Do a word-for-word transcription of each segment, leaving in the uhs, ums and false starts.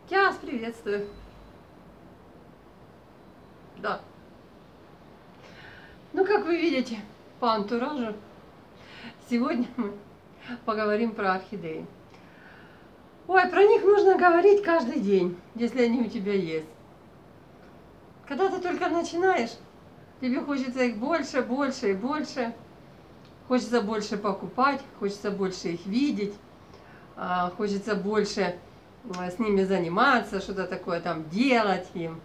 Я вас приветствую. Да. Ну, как вы видите, по антуражу, сегодня мы поговорим про орхидеи. Ой, про них нужно говорить каждый день, если они у тебя есть. Когда ты только начинаешь, тебе хочется их больше, больше и больше. Хочется больше покупать, хочется больше их видеть, хочется больше с ними заниматься, что-то такое там делать им.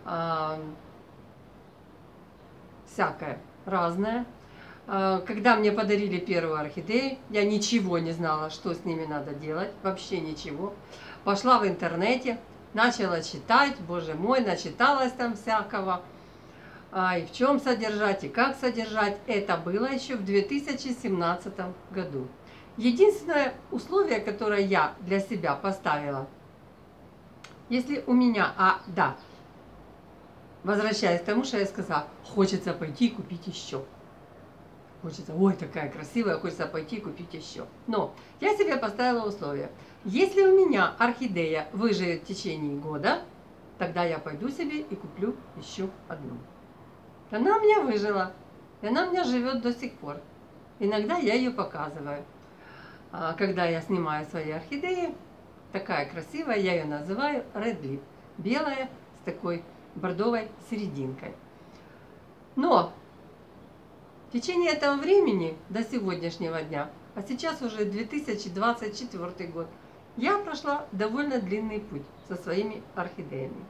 Всякое, разное. Когда мне подарили первую орхидею, я ничего не знала, что с ними надо делать, вообще ничего. Пошла в интернете, начала читать, боже мой, начиталась там всякого. И в чем содержать, и как содержать. Это было еще в две тысячи семнадцатом году. Единственное условие, которое я для себя поставила, если у меня, а, да, возвращаясь к тому, что я сказала, хочется пойти и купить еще. Хочется, ой, такая красивая, хочется пойти и купить еще. Но я себе поставила условие. Если у меня орхидея выживет в течение года, тогда я пойду себе и куплю еще одну. Она у меня выжила, и она у меня живет до сих пор. Иногда я ее показываю. Когда я снимаю свои орхидеи, такая красивая, я ее называю Red Lip. Белая с такой бордовой серединкой. Но в течение этого времени, до сегодняшнего дня, а сейчас уже две тысячи двадцать четвёртый год, я прошла довольно длинный путь со своими орхидеями.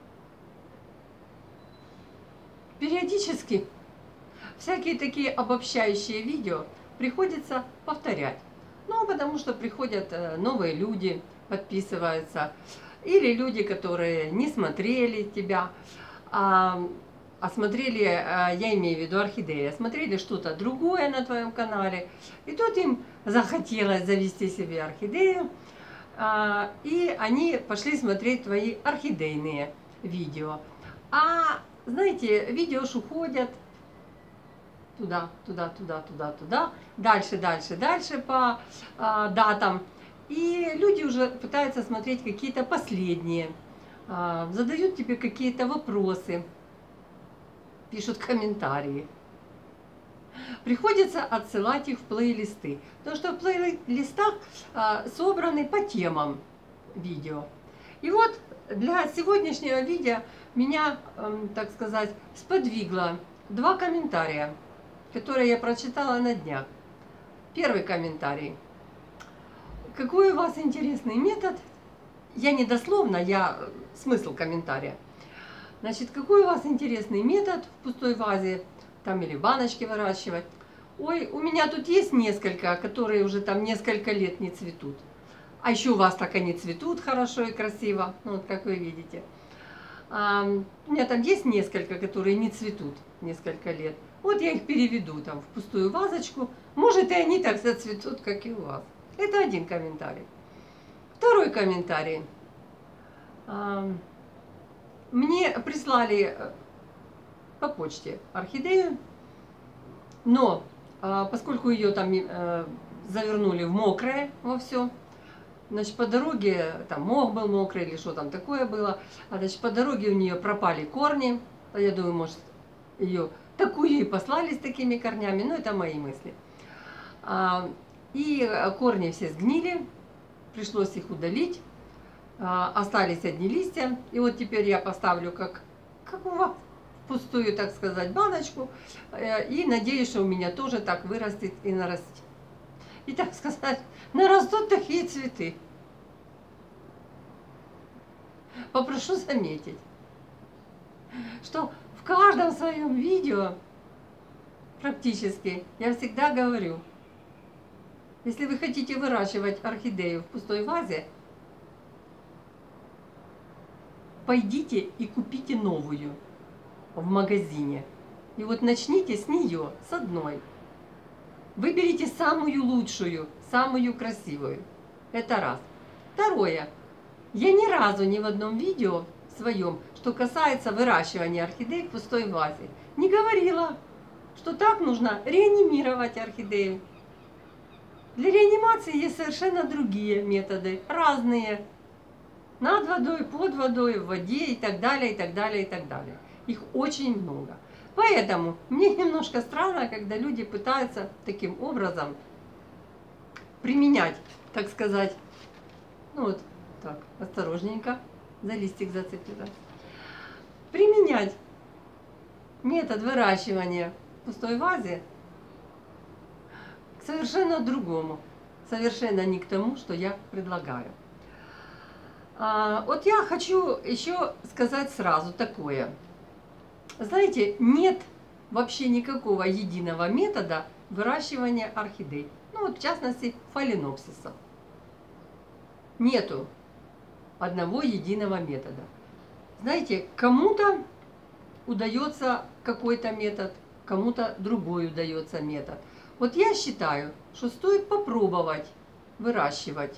Периодически всякие такие обобщающие видео приходится повторять. Ну, потому что приходят новые люди, подписываются, или люди, которые не смотрели тебя, а, а смотрели, я имею в виду орхидеи, смотрели что-то другое на твоем канале, и тут им захотелось завести себе орхидею, а, и они пошли смотреть твои орхидейные видео. А знаете, видео ж уходят туда, туда, туда, туда, туда, дальше, дальше, дальше по а, датам. И люди уже пытаются смотреть какие-то последние, а, задают тебе какие-то вопросы, пишут комментарии. Приходится отсылать их в плейлисты, потому что в плейлистах а, собраны по темам видео. И вот для сегодняшнего видео меня, так сказать, сподвигло два комментария, которые я прочитала на днях. Первый комментарий. Какой у вас интересный метод? Я не дословно, я смысл комментария. Значит, какой у вас интересный метод в пустой вазе, там или баночке выращивать? Ой, у меня тут есть несколько, которые уже там несколько лет не цветут. А еще у вас так они цветут хорошо и красиво, ну, вот как вы видите. А, у меня там есть несколько, которые не цветут несколько лет. Вот я их переведу там в пустую вазочку. Может, и они так зацветут, как и у вас. Это один комментарий. Второй комментарий. А, мне прислали по почте орхидею, но а, поскольку ее там а, завернули в мокрое во все, значит, по дороге, там мох был мокрый или что там такое было, а значит, по дороге у нее пропали корни. Я думаю, может, ее такую и послали с такими корнями, но это мои мысли. И корни все сгнили, пришлось их удалить, остались одни листья. И вот теперь я поставлю, как, как у вас, пустую, так сказать, баночку, и надеюсь, что у меня тоже так вырастет и нарастет. И, так сказать, нарастут такие цветы. Попрошу заметить, что в каждом своем видео практически я всегда говорю, если вы хотите выращивать орхидею в пустой вазе, пойдите и купите новую в магазине. И вот начните с нее, с одной. Выберите самую лучшую, самую красивую. Это раз. Второе. Я ни разу ни в одном видео своем, что касается выращивания орхидей в пустой вазе, не говорила, что так нужно реанимировать орхидею. Для реанимации есть совершенно другие методы, разные. над водой, под водой, в воде и так далее, и так далее, и так далее. Их очень много. Поэтому мне немножко странно, когда люди пытаются таким образом применять, так сказать, ну вот так, осторожненько, за листик зацепилась, применять метод выращивания в пустой вазе к совершенно другому, совершенно не к тому, что я предлагаю. А, вот я хочу еще сказать сразу такое. Знаете, нет вообще никакого единого метода выращивания орхидей. Ну вот в частности фаленопсисов. Нету одного единого метода. Знаете, кому-то удается какой-то метод, кому-то другой удается метод. Вот я считаю, что стоит попробовать выращивать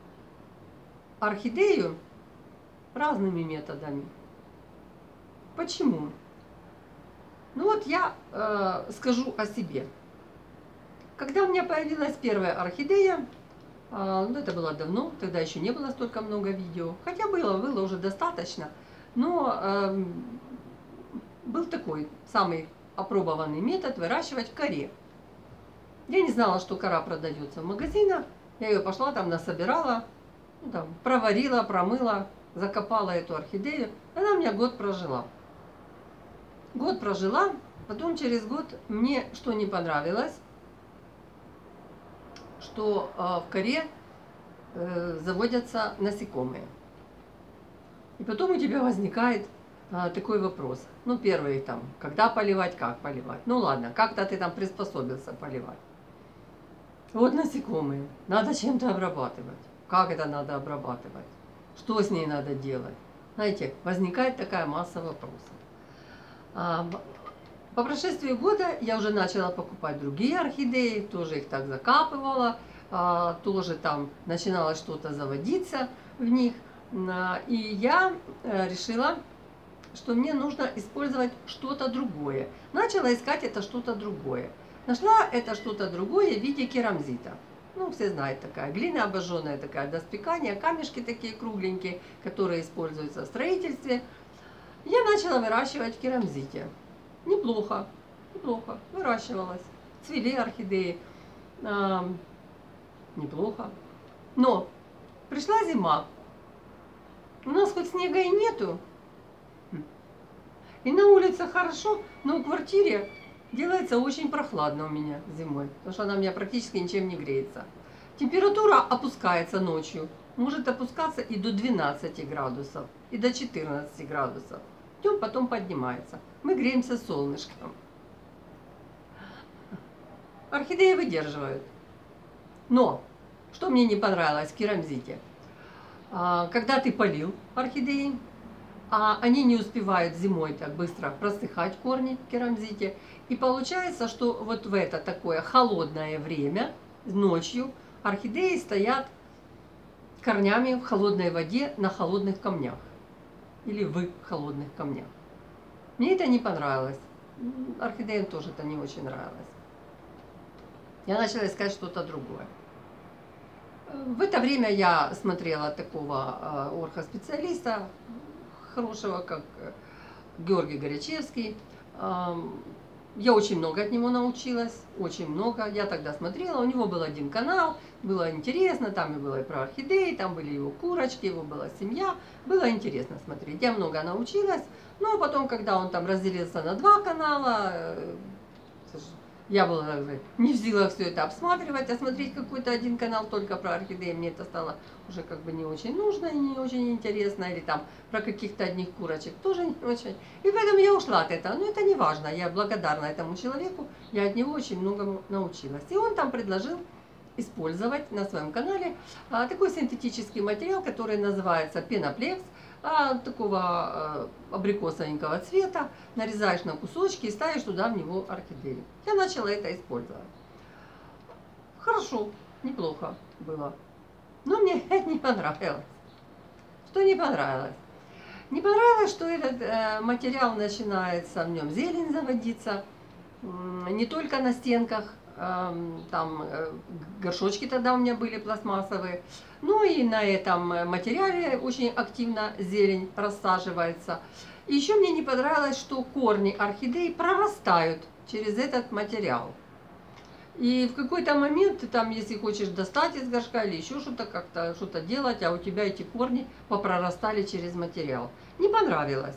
орхидею разными методами. Почему? Ну вот я э, скажу о себе. Когда у меня появилась первая орхидея, э, ну это было давно, тогда еще не было столько много видео, хотя было, было уже достаточно, но э, был такой самый опробованный метод выращивать в коре. Я не знала, что кора продается в магазинах, я ее пошла там насобирала, ну, там, проварила, промыла, закопала эту орхидею, она у меня год прожила. Год прожила, потом через год мне что не понравилось, что э, в коре э, заводятся насекомые. И потом у тебя возникает э, такой вопрос. Ну, первый там, когда поливать, как поливать. Ну ладно, как-то ты там приспособился поливать. Вот насекомые, надо чем-то обрабатывать. Как это надо обрабатывать? Что с ней надо делать? Знаете, возникает такая масса вопросов. По прошествии года я уже начала покупать другие орхидеи, тоже их так закапывала, тоже там начинало что-то заводиться в них. И я решила, что мне нужно использовать что-то другое. Начала искать это что-то другое. Нашла это что-то другое в виде керамзита. Ну, все знают, такая глина обожженная, такая до спекания, камешки такие кругленькие, которые используются в строительстве. Я начала выращивать в керамзите. Неплохо, неплохо, выращивалась. Цвели орхидеи. А, неплохо. Но пришла зима. У нас хоть снега и нету. И на улице хорошо, но в квартире делается очень прохладно у меня зимой, потому что она у меня практически ничем не греется. Температура опускается ночью, может опускаться и до двенадцати градусов, и до четырнадцати градусов. Днем потом поднимается. Мы греемся солнышком. Орхидеи выдерживают. Но, что мне не понравилось в керамзите, когда ты полил орхидеи, а они не успевают зимой так быстро просыхать, корни в керамзите. И получается, что вот в это такое холодное время, ночью, орхидеи стоят корнями в холодной воде на холодных камнях. Или в холодных камнях. Мне это не понравилось. Орхидеям тоже это не очень нравилось. Я начала искать что-то другое. В это время я смотрела такого орхоспециалиста, хорошего, как Георгий Горячевский. Я очень много от него научилась, очень много. Я тогда смотрела, у него был один канал, было интересно, там и было и про орхидеи, там были его курочки, его была семья. Было интересно смотреть. Я много научилась, но потом, когда он там разделился на два канала, я была не в силах все это обсматривать, а смотреть какой-то один канал только про орхидеи, мне это стало уже как бы не очень нужно и не очень интересно, или там про каких-то одних курочек тоже не очень. И поэтому я ушла от этого, но это не важно, я благодарна этому человеку, я от него очень многому научилась. И он там предложил использовать на своем канале а, такой синтетический материал, который называется пеноплекс, а, такого а, абрикосовенького цвета, нарезаешь на кусочки и ставишь туда в него орхидею. Я начала это использовать. Хорошо, неплохо было. Но мне это не понравилось. Что не понравилось? Не понравилось, что этот э, материал начинается в нем зелень заводиться, э, не только на стенках там горшочки тогда у меня были пластмассовые. Ну и на этом материале очень активно зелень рассаживается. И еще мне не понравилось, что корни орхидей прорастают через этот материал. И в какой-то момент ты там, если хочешь достать из горшка или еще что-то, как-то что-то делать, а у тебя эти корни попрорастали через материал. Не понравилось.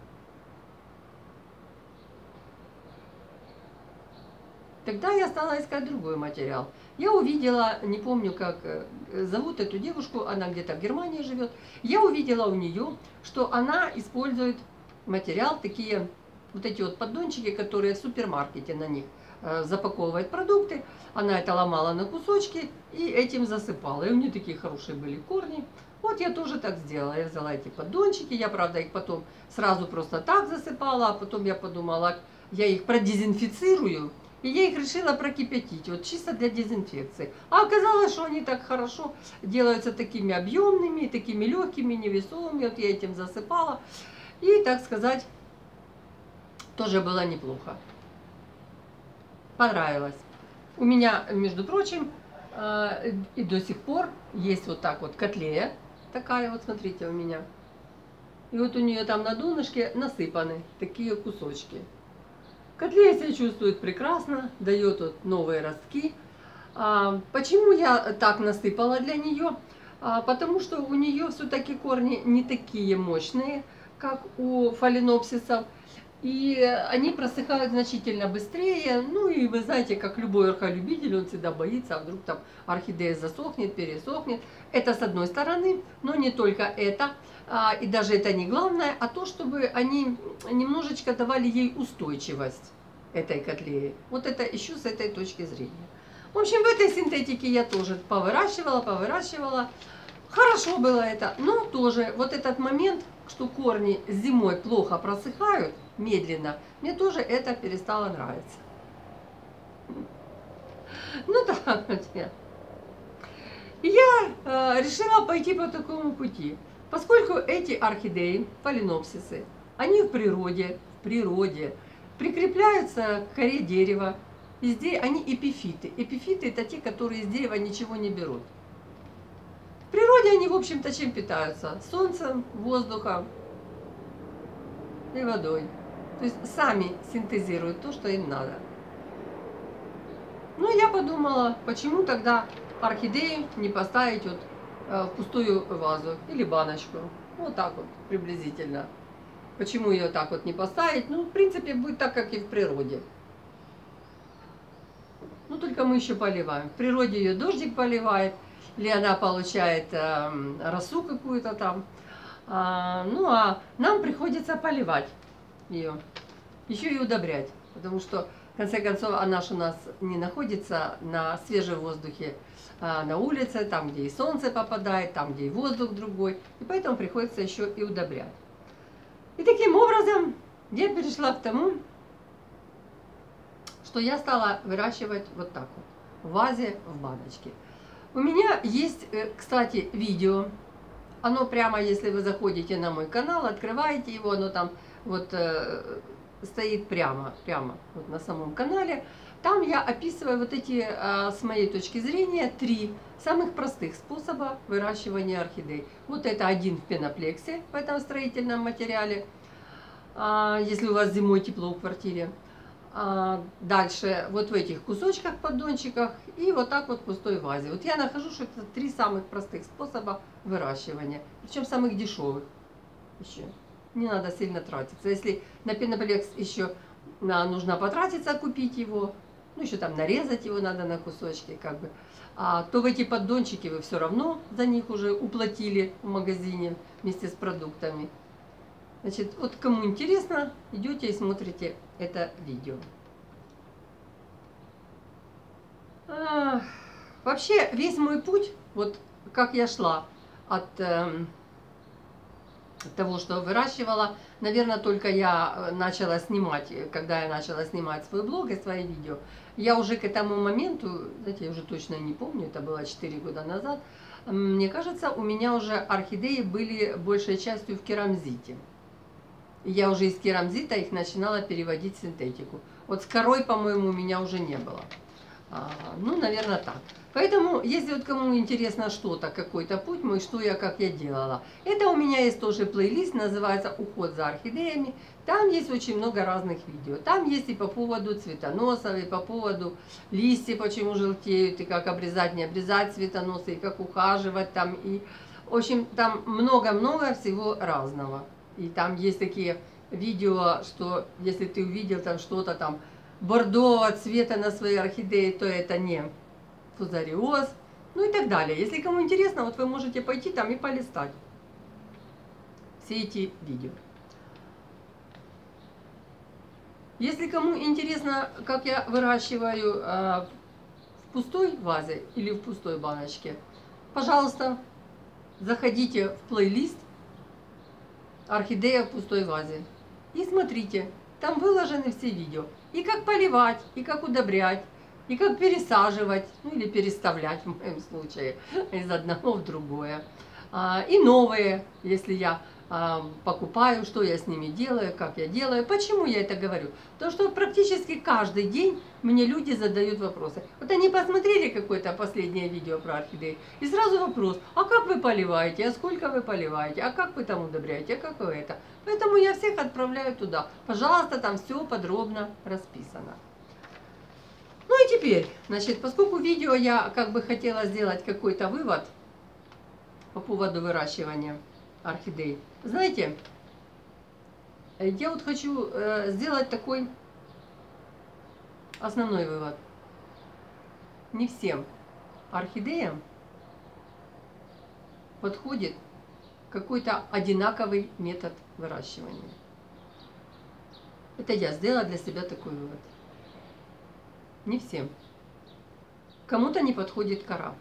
Тогда я стала искать другой материал. Я увидела, не помню, как зовут эту девушку, она где-то в Германии живет. Я увидела у нее, что она использует материал, такие вот эти вот поддончики, которые в супермаркете на них запаковывает продукты. Она это ломала на кусочки и этим засыпала. И у нее такие хорошие были корни. Вот я тоже так сделала. Я взяла эти поддончики. Я, правда, их потом сразу просто так засыпала. А потом я подумала, я их продезинфицирую. И я их решила прокипятить, вот чисто для дезинфекции. А оказалось, что они так хорошо делаются такими объемными, такими легкими, невесомыми. Вот я этим засыпала. И, так сказать, тоже было неплохо. Понравилось. У меня, между прочим, и до сих пор есть вот так вот котлея. Такая вот, смотрите, у меня. И вот у нее там на донышке насыпаны такие кусочки. Котлея себя чувствует прекрасно, дает вот новые ростки. А, почему я так насыпала для нее? А, потому что у нее все-таки корни не такие мощные, как у фаленопсисов. И они просыхают значительно быстрее. Ну и вы знаете, как любой орхолюбитель, он всегда боится, а вдруг там орхидея засохнет, пересохнет. Это с одной стороны, но не только это. И даже это не главное, а то, чтобы они немножечко давали ей устойчивость, этой котлеи. Вот это еще с этой точки зрения. В общем, в этой синтетике я тоже повыращивала, повыращивала. Хорошо было это, но тоже вот этот момент, что корни зимой плохо просыхают, медленно, мне тоже это перестало нравиться. Ну так вот я. И я э, решила пойти по такому пути. Поскольку эти орхидеи, фаленопсисы, они в природе, в природе прикрепляются к коре дерева. Везде они эпифиты. Эпифиты это те, которые из дерева ничего не берут. В природе они, в общем-то, чем питаются? Солнцем, воздухом и водой. То есть сами синтезируют то, что им надо. Ну, я подумала, почему тогда орхидею не поставить вот в пустую вазу или баночку. Вот так вот приблизительно. Почему ее так вот не поставить? Ну, в принципе, будет так, как и в природе. Ну, только мы еще поливаем. В природе ее дождик поливает, или она получает э, росу какую-то там. А, ну, а нам приходится поливать ее. Еще и удобрять. Потому что, в конце концов, она же у нас не находится на свежем воздухе, на улице, там, где и солнце попадает, там, где и воздух другой. И поэтому приходится еще и удобрять. И таким образом я перешла к тому, что я стала выращивать вот так вот, в вазе, в баночке. У меня есть, кстати, видео. Оно прямо, если вы заходите на мой канал, открываете его, оно там вот стоит прямо, прямо вот на самом канале. Там я описываю вот эти, с моей точки зрения, три самых простых способа выращивания орхидей. Вот это один в пеноплексе, в этом строительном материале, если у вас зимой тепло в квартире. Дальше вот в этих кусочках, поддончиках и вот так вот в пустой вазе. Вот я нахожу, что это три самых простых способа выращивания, причем самых дешевых еще. Не надо сильно тратиться. Если на пеноплекс еще нужно потратиться, купить его, ну еще там нарезать его надо на кусочки, как бы, а, то в эти поддончики вы все равно за них уже уплатили в магазине вместе с продуктами. Значит, вот кому интересно, идете и смотрите это видео. А, вообще весь мой путь, вот как я шла от э, того, что выращивала, наверное, только я начала снимать, когда я начала снимать свой блог и свои видео, я уже к этому моменту, знаете, я уже точно не помню, это было четыре года назад, мне кажется, у меня уже орхидеи были большей частью в керамзите. Я уже из керамзита их начинала переводить в синтетику. Вот с корой, по-моему, у меня уже не было. А, ну, наверное, так. Поэтому, если вот кому интересно что-то, какой-то путь мой, что я, как я делала, это у меня есть тоже плейлист, называется «Уход за орхидеями». Там есть очень много разных видео. Там есть и по поводу цветоносов, и по поводу листьев, почему желтеют, и как обрезать, не обрезать цветоносы, и как ухаживать там. И, в общем, там много-много всего разного. И там есть такие видео, что если ты увидел там что-то там бордового цвета на своей орхидее, то это не фузариоз, ну и так далее. Если кому интересно, вот вы можете пойти там и полистать все эти видео. Если кому интересно, как я выращиваю э, в пустой вазе или в пустой баночке, пожалуйста, заходите в плейлист «Орхидея в пустой вазе» и смотрите. Там выложены все видео. И как поливать, и как удобрять, и как пересаживать, ну или переставлять в моем случае, из одного в другое. И новые, если я покупаю, что я с ними делаю, как я делаю. Почему я это говорю? Потому что практически каждый день мне люди задают вопросы. Вот они посмотрели какое-то последнее видео про орхидеи, и сразу вопрос: а как вы поливаете, а сколько вы поливаете, а как вы там удобряете, а как вы это? Поэтому я всех отправляю туда. Пожалуйста, там все подробно расписано. Ну и теперь, значит, поскольку видео я как бы хотела сделать какой-то вывод по поводу выращивания орхидей. Знаете, я вот хочу э, сделать такой основной вывод. Не всем орхидеям подходит какой-то одинаковый метод выращивания. Это я сделала для себя такой вывод. Не всем. Кому-то не подходит кора.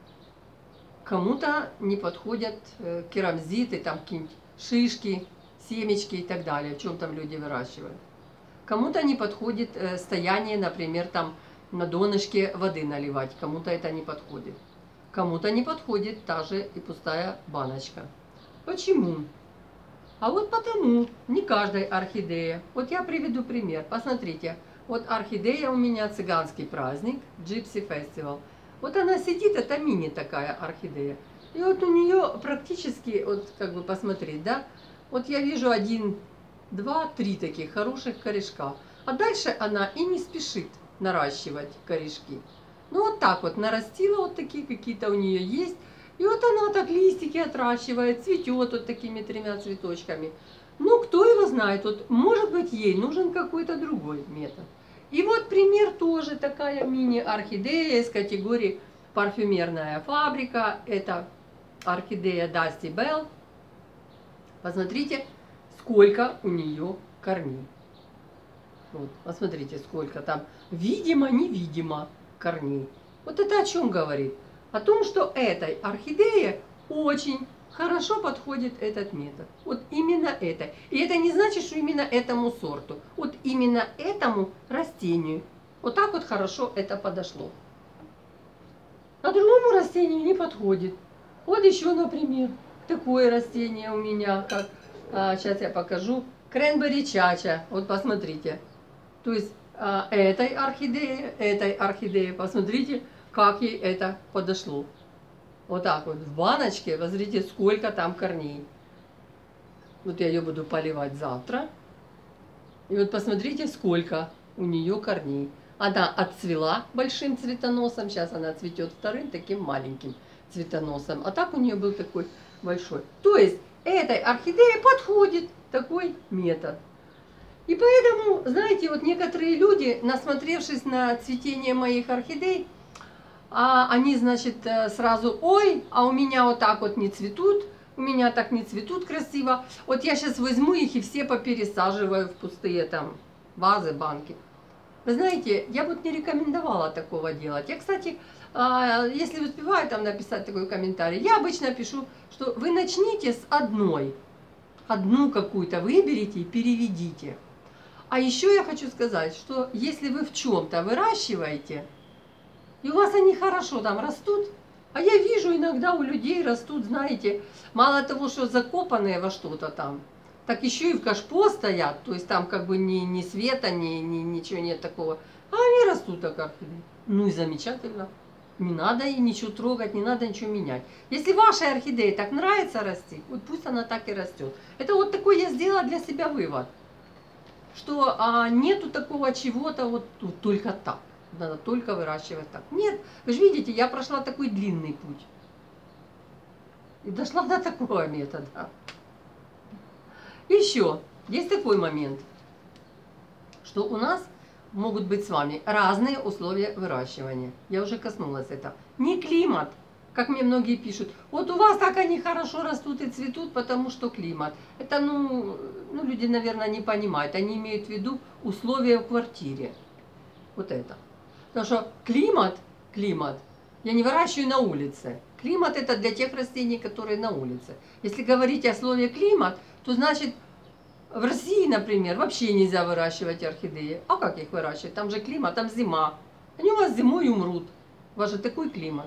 Кому-то не подходят э, керамзиты, там какие-нибудь шишки, семечки и так далее, в чем там люди выращивают. Кому-то не подходит э, стояние, например, там на донышке воды наливать, кому-то это не подходит. Кому-то не подходит та же и пустая баночка. Почему? А вот потому, не каждой орхидее. Вот я приведу пример, посмотрите. Вот орхидея у меня цыганский праздник, Gypsy Festival. Вот она сидит, это мини такая орхидея. И вот у нее практически, вот как бы посмотреть, да, вот я вижу один, два, три таких хороших корешка. А дальше она и не спешит наращивать корешки. Ну вот так вот нарастила, вот такие какие-то у нее есть. И вот она так листики отращивает, цветет вот такими тремя цветочками. Ну, кто его знает, вот может быть ей нужен какой-то другой метод. И вот пример тоже такая мини-орхидея из категории парфюмерная фабрика. Это орхидея Dusty Bell. Посмотрите, сколько у нее корней. Вот, посмотрите, сколько там видимо-невидимо корней. Вот это о чем говорит? О том, что этой орхидее очень хорошо подходит этот метод. Вот именно это. И это не значит, что именно этому сорту. Вот именно этому растению. Вот так вот хорошо это подошло. А другому растению не подходит. Вот еще, например, такое растение у меня, как, а, сейчас я покажу, кренбери чача. Вот посмотрите. То есть а, этой орхидеи, этой орхидеи, посмотрите, как ей это подошло. Вот так вот в баночке, посмотрите, сколько там корней. Вот я ее буду поливать завтра. И вот посмотрите, сколько у нее корней. Она отцвела большим цветоносом, сейчас она цветет вторым таким маленьким цветоносом. А так у нее был такой большой. То есть этой орхидее подходит такой метод. И поэтому, знаете, вот некоторые люди, насмотревшись на цветение моих орхидей, а они, значит, сразу: ой, а у меня вот так вот не цветут, у меня так не цветут красиво. Вот я сейчас возьму их и все попересаживаю в пустые там вазы, банки. Вы знаете, я бы не рекомендовала такого делать. Я, кстати, если успеваю там написать такой комментарий, я обычно пишу, что вы начните с одной, одну какую-то выберите и переведите. А еще я хочу сказать, что если вы в чем-то выращиваете, и у вас они хорошо там растут, а я вижу иногда у людей растут, знаете, мало того, что закопанные во что-то там, так еще и в кашпо стоят, то есть там как бы ни, ни света, ни, ни, ничего нет такого А они растут так орхидеи. Ну и замечательно. Не надо ей ничего трогать, не надо ничего менять. Если вашей орхидее так нравится расти, вот пусть она так и растет. Это вот такой я сделала для себя вывод, что а, нету такого чего-то вот, вот только так. Надо только выращивать так. Нет, вы же видите, я прошла такой длинный путь. И дошла до такого метода. Еще есть такой момент, что у нас могут быть с вами разные условия выращивания. Я уже коснулась этого. Не климат, как мне многие пишут. Вот у вас так они хорошо растут и цветут, потому что климат. Это, ну, ну люди, наверное, не понимают. Они имеют в виду условия в квартире. Вот это. Потому что климат, климат, я не выращиваю на улице. Климат это для тех растений, которые на улице. Если говорить о слове климат, то значит в России, например, вообще нельзя выращивать орхидеи. А как их выращивать? Там же климат, там зима. Они у вас зимой умрут. У вас же такой климат.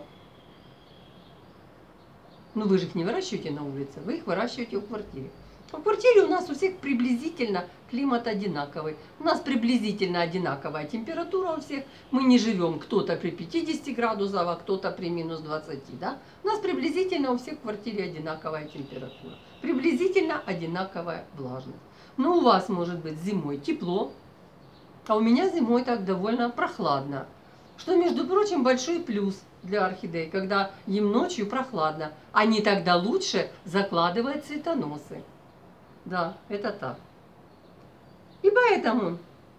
Но вы же их не выращиваете на улице, вы их выращиваете в квартире. А в квартире у нас у всех приблизительно климат одинаковый. У нас приблизительно одинаковая температура у всех. Мы не живем кто-то при пятидесяти градусах, а кто-то при минус двадцати. Да? У нас приблизительно у всех в квартире одинаковая температура. Приблизительно одинаковая влажность. Но у вас может быть зимой тепло, а у меня зимой так довольно прохладно. Что, между прочим, большой плюс для орхидей, когда им ночью прохладно. Они тогда лучше закладывают цветоносы. Да, это так. И поэтому,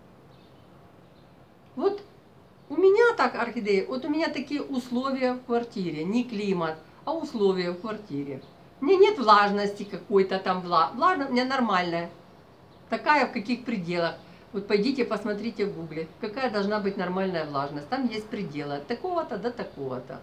вот у меня так орхидеи, вот у меня такие условия в квартире, не климат, а условия в квартире. У меня нет влажности какой-то там, влажность у меня нормальная. Такая, в каких пределах. Вот пойдите, посмотрите в гугле, какая должна быть нормальная влажность. Там есть пределы от такого-то до такого-то.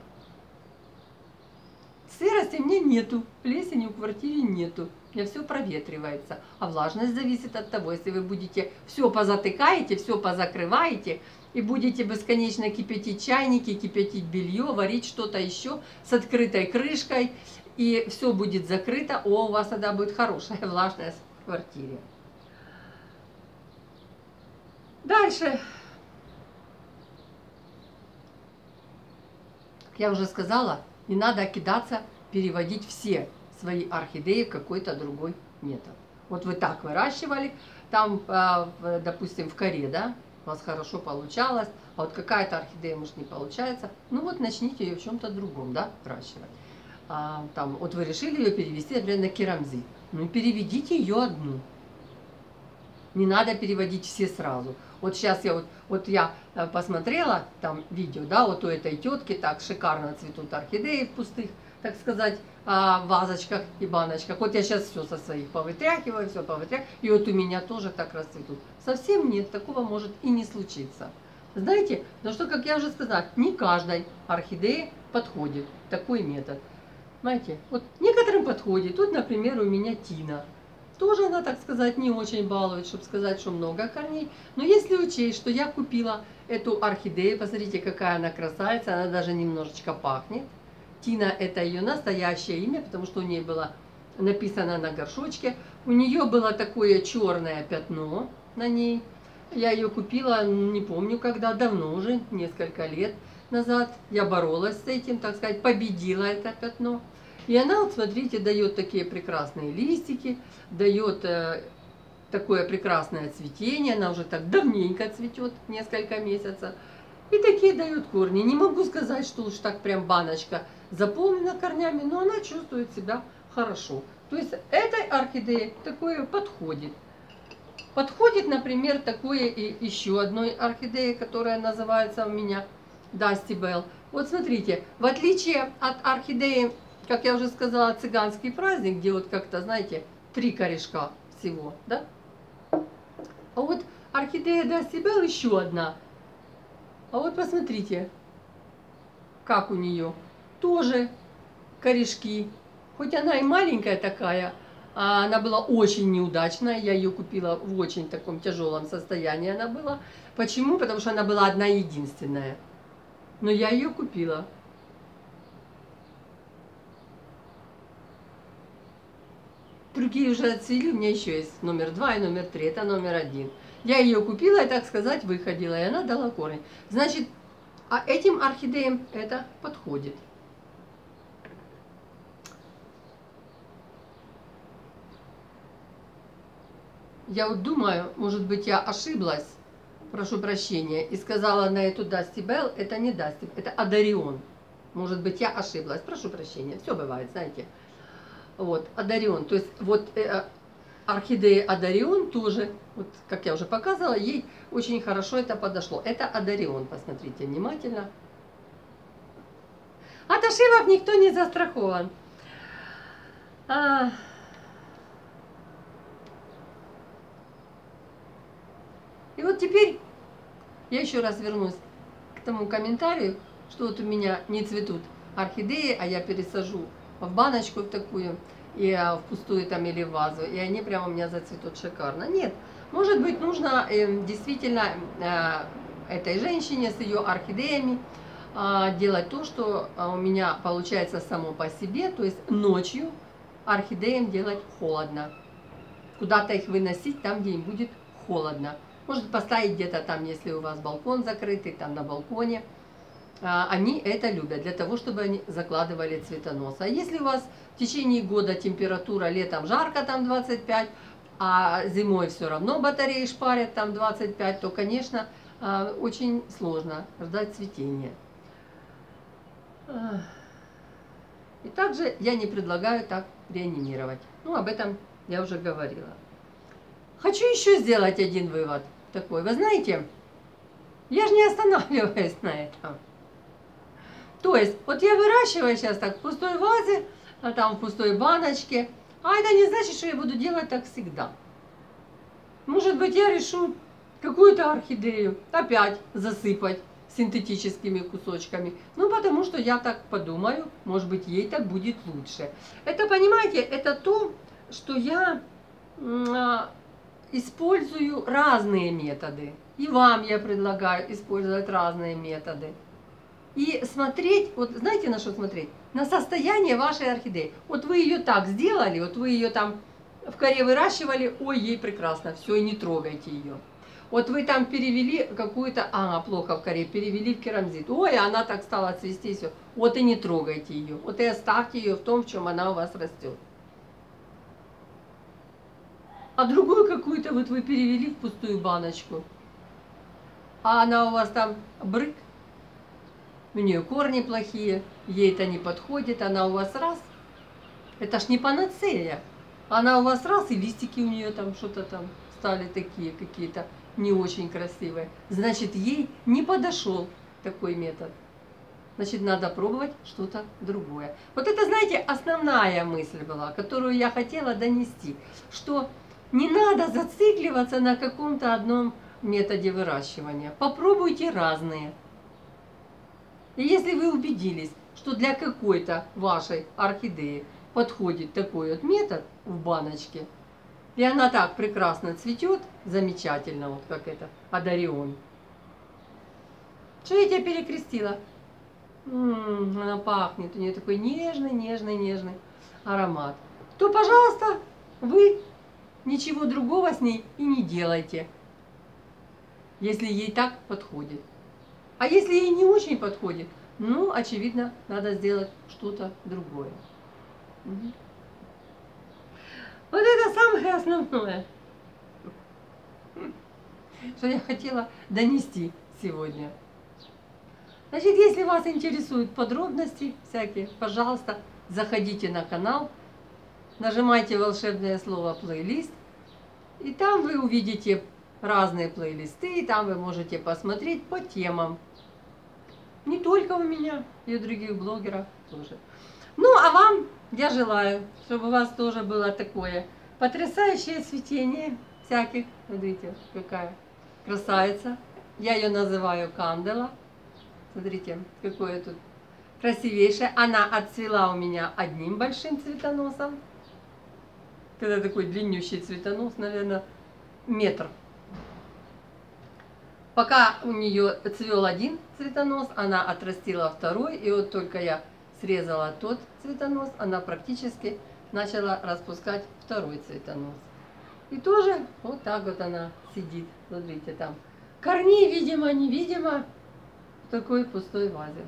Сырости у меня нету, плесени в квартире нету. У меня все проветривается. А влажность зависит от того, если вы будете все позатыкаете, все позакрываете, и будете бесконечно кипятить чайники, кипятить белье, варить что-то еще с открытой крышкой, и все будет закрыто, о, у вас тогда будет хорошая влажность в квартире. Дальше. Как я уже сказала, не надо кидаться, переводить все свои орхидеи в какой-то другой метод. Вот вы так выращивали, там, допустим, в коре, да, у вас хорошо получалось, а вот какая-то орхидея, может, не получается, ну вот начните ее в чем-то другом, да, выращивать. А, там, вот вы решили ее перевести, например, на керамзит, ну переведите ее одну. Не надо переводить все сразу. Вот сейчас я вот, вот я посмотрела там видео, да, вот у этой тетки так шикарно цветут орхидеи в пустых, так сказать, вазочках и баночках. Вот я сейчас все со своих повытряхиваю, все повытряхиваю, и вот у меня тоже так расцветут. Совсем нет, такого может и не случиться. Знаете, потому что, как я уже сказала, не каждой орхидее подходит такой метод. Знаете, вот некоторым подходит. Тут, например, у меня Тина. Тоже она, так сказать, не очень балует, чтобы сказать, что много корней. Но если учесть, что я купила эту орхидею, посмотрите, какая она красавица, она даже немножечко пахнет. Тина – это ее настоящее имя, потому что у нее было написано на горшочке. У нее было такое черное пятно на ней. Я ее купила, не помню когда, давно уже, несколько лет назад. Я боролась с этим, так сказать, победила это пятно. И она, вот смотрите, дает такие прекрасные листики, дает э, такое прекрасное цветение. Она уже так давненько цветет, несколько месяцев. И такие дает корни. Не могу сказать, что уж так прям баночка заполнена корнями, но она чувствует себя хорошо. То есть этой орхидее такое подходит. Подходит, например, такое и еще одной орхидеи, которая называется у меня Dusty Bell. Вот смотрите, в отличие от орхидеи, как я уже сказала, цыганский праздник, где вот как-то, знаете, три корешка всего, да? А вот орхидея Dusty Bell еще одна. А вот посмотрите, как у нее. Тоже корешки. Хоть она и маленькая такая, а она была очень неудачная. Я ее купила в очень таком тяжелом состоянии она была. Почему? Потому что она была одна единственная. Но я ее купила. Другие уже отцвели, у меня еще есть номер два и номер три, это номер один. Я ее купила и, так сказать, выходила, и она дала корень. Значит, а этим орхидеям это подходит. Я вот думаю, может быть, я ошиблась, прошу прощения, и сказала на эту Dusty Bell, это не Dusty, это Адарион. Может быть, я ошиблась, прошу прощения, все бывает, знаете. Вот, Адарион, то есть вот э, орхидея Адарион тоже, вот как я уже показывала, ей очень хорошо это подошло. Это Адарион, посмотрите внимательно. От ошибок никто не застрахован. А... И вот теперь я еще раз вернусь к тому комментарию, что вот у меня не цветут орхидеи, а я пересажу в баночку в такую, и в пустую там или в вазу, и они прямо у меня зацветут шикарно. Нет, может быть, нужно э, действительно э, этой женщине с ее орхидеями э, делать то, что у меня получается само по себе, то есть ночью орхидеям делать холодно. Куда-то их выносить там, где им будет холодно. Может поставить где-то там, если у вас балкон закрытый, там на балконе. Они это любят, для того, чтобы они закладывали цветонос. А если у вас в течение года температура, летом жарко, там двадцать пять, а зимой все равно батареи шпарят, там двадцать пять, то, конечно, очень сложно ждать цветения. И также я не предлагаю так реанимировать. Ну, об этом я уже говорила. Хочу еще сделать один вывод такой. Вы знаете, я же не останавливаюсь на этом. То есть, вот я выращиваю сейчас так в пустой вазе, а там в пустой баночке, а это не значит, что я буду делать так всегда. Может быть, я решу какую-то орхидею опять засыпать синтетическими кусочками. Ну, потому что я так подумаю, может быть, ей так будет лучше. Это, понимаете, это то, что я использую разные методы. И вам я предлагаю использовать разные методы. И смотреть, вот знаете, на что смотреть? На состояние вашей орхидеи. Вот вы ее так сделали, вот вы ее там в коре выращивали, ой, ей прекрасно, все, и не трогайте ее. Вот вы там перевели какую-то, а, плохо в коре, перевели в керамзит, ой, она так стала цвести, все, вот и не трогайте ее, вот и оставьте ее в том, в чем она у вас растет. А другую какую-то вот вы перевели в пустую баночку, а она у вас там брык, у нее корни плохие, ей это не подходит, она у вас раз, это ж не панацея, она у вас раз, и листики у нее там что-то там стали такие какие-то не очень красивые, значит, ей не подошел такой метод. Значит, надо пробовать что-то другое. Вот это, знаете, основная мысль была, которую я хотела донести, что не надо зацикливаться на каком-то одном методе выращивания. Попробуйте разные. И если вы убедились, что для какой-то вашей орхидеи подходит такой вот метод в баночке, и она так прекрасно цветет, замечательно, вот как это, Адарион. Что я тебя перекрестила? М-м, она пахнет, у нее такой нежный, нежный, нежный аромат. То, пожалуйста, вы ничего другого с ней и не делайте, если ей так подходит. А если ей не очень подходит, ну, очевидно, надо сделать что-то другое. Угу. Вот это самое основное, что я хотела донести сегодня. Значит, если вас интересуют подробности всякие, пожалуйста, заходите на канал, нажимайте волшебное слово «плейлист», и там вы увидите разные плейлисты, и там вы можете посмотреть по темам. Не только у меня, и у других блогеров тоже. Ну, а вам я желаю, чтобы у вас тоже было такое потрясающее цветение всяких. Смотрите, какая красавица. Я ее называю Кандела. Смотрите, какое тут красивейшее. Она отцвела у меня одним большим цветоносом. Это такой длиннющий цветонос, наверное, метр. Пока у нее цвел один цветонос, она отрастила второй. И вот только я срезала тот цветонос, она практически начала распускать второй цветонос. И тоже вот так вот она сидит. Смотрите, там корней, видимо, невидимо, в такой пустой вазе.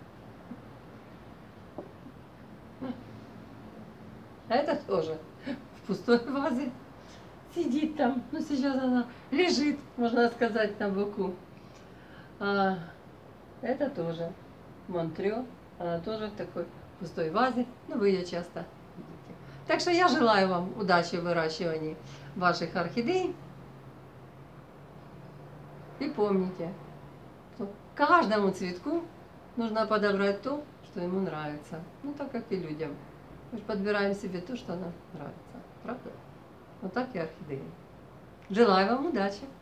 А это тоже в пустой вазе сидит там. Ну, сейчас она лежит, можно сказать, на боку. А это тоже Монтрё. Она тоже в такой пустой вазе. Ну, вы ее часто видите. Так что я желаю вам удачи в выращивании ваших орхидей. И помните, что каждому цветку нужно подобрать то, что ему нравится. Ну, так как и людям. Мы же подбираем себе то, что нам нравится. Правда? Вот так и орхидеи. Желаю вам удачи!